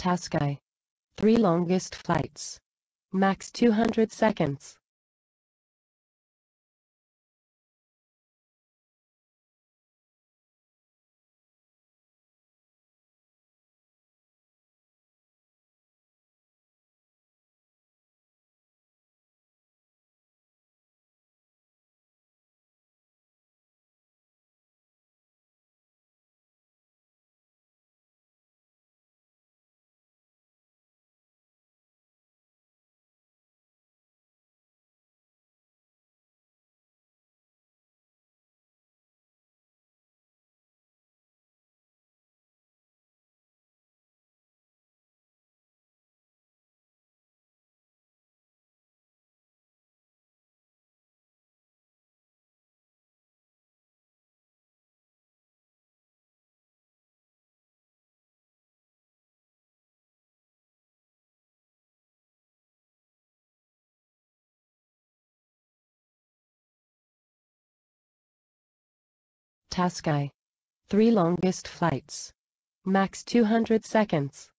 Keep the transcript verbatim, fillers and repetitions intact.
Task I. Three longest flights. Max two hundred seconds. Task I. Three longest flights. Max two hundred seconds.